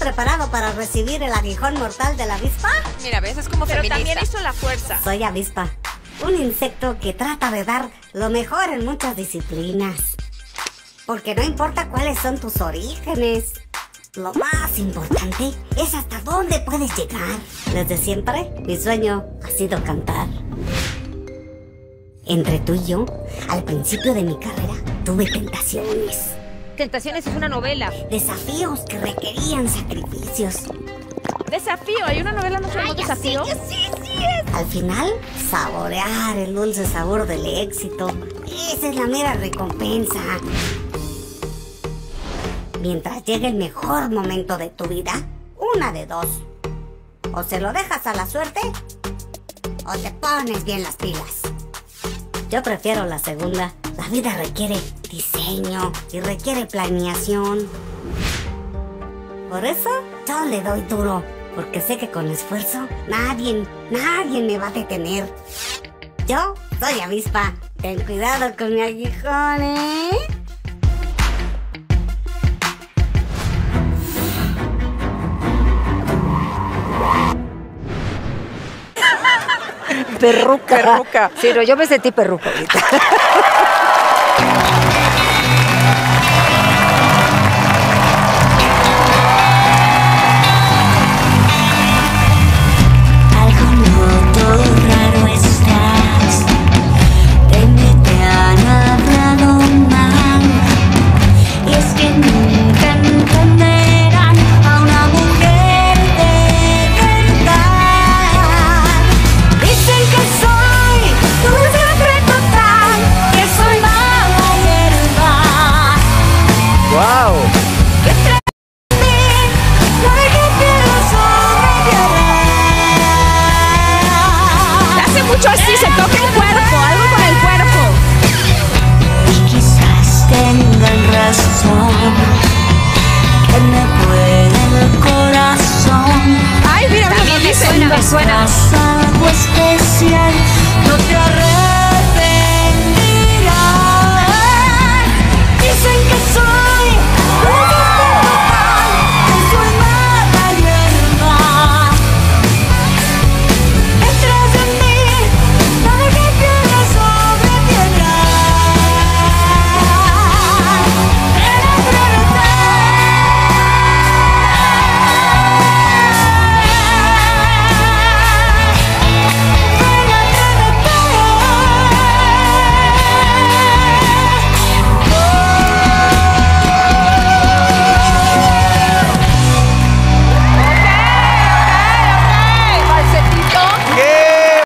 preparado para recibir el aguijón mortal de la avispa? Mira, ves, es como feminista. Pero también hizo la fuerza. Soy avispa, un insecto que trata de dar lo mejor en muchas disciplinas. Porque no importa cuáles son tus orígenes, lo más importante es hasta dónde puedes llegar. Desde siempre, mi sueño ha sido cantar. Entre tú y yo, al principio de mi carrera, tuve tentaciones. Tentaciones es una novela. Desafíos que requerían sacrificios. Desafío, ¿hay una novela no se llama Desafío? Sí es. Al final, saborear el dulce sabor del éxito. Esa es la mera recompensa. Mientras llegue el mejor momento de tu vida, una de dos. O se lo dejas a la suerte, o te pones bien las pilas. Yo prefiero la segunda. La vida requiere diseño y requiere planeación. Por eso, yo le doy duro, porque sé que con esfuerzo nadie me va a detener. Yo soy avispa. Ten cuidado con mi aguijón, ¿eh? Perruca. Perruca. Sí, no, yo me sentí perruca ahorita. Algo no todo raro estás. De mí te han hablado mal. Y es que nunca entenderán a una mujer de verdad. Dicen que soy tu secreto total, que soy mala hierba. ¡Wow! Que tras de mí no deje piedra sobre piedra. Hace mucho así, se toca el cuerpo, algo con el cuerpo. Y quizás tengan razón, que me puede el corazón. Ay, mira, También me dice. suena, me suena. Algo especial